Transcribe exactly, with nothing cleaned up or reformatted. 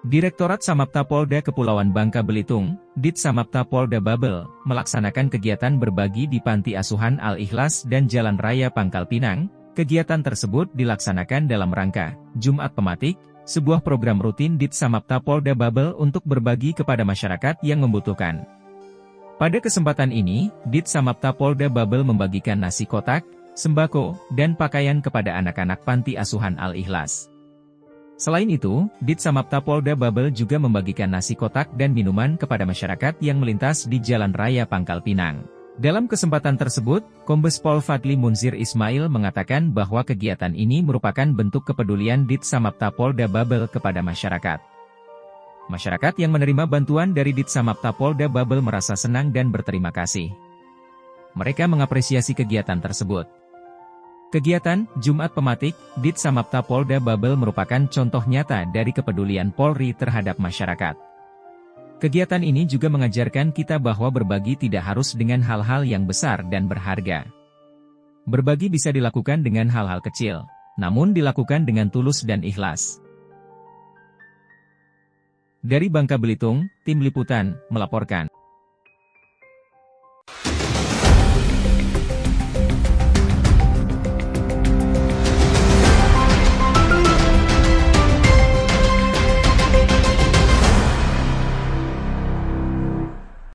Direktorat Samapta Polda Kepulauan Bangka Belitung, Dit Samapta Polda Babel, melaksanakan kegiatan berbagi di Panti Asuhan Al-Ikhlas dan Jalan Raya Pangkal Pinang. Kegiatan tersebut dilaksanakan dalam rangka Jumat Pematik, sebuah program rutin Dit Samapta Polda Babel untuk berbagi kepada masyarakat yang membutuhkan. Pada kesempatan ini, Dit Samapta Polda Babel membagikan nasi kotak, sembako, dan pakaian kepada anak-anak Panti Asuhan Al-Ikhlas. Selain itu, Dit Samapta Polda Babel juga membagikan nasi kotak dan minuman kepada masyarakat yang melintas di Jalan Raya Pangkal Pinang. Dalam kesempatan tersebut, Kombes Pol Fadli Munzir Ismail mengatakan bahwa kegiatan ini merupakan bentuk kepedulian Dit Samapta Polda Babel kepada masyarakat. Masyarakat yang menerima bantuan dari Dit Samapta Polda Babel merasa senang dan berterima kasih. Mereka mengapresiasi kegiatan tersebut. Kegiatan Jumat Pematik, Dit Samapta Polda Babel merupakan contoh nyata dari kepedulian Polri terhadap masyarakat. Kegiatan ini juga mengajarkan kita bahwa berbagi tidak harus dengan hal-hal yang besar dan berharga. Berbagi bisa dilakukan dengan hal-hal kecil, namun dilakukan dengan tulus dan ikhlas. Dari Bangka Belitung, Tim Liputan melaporkan.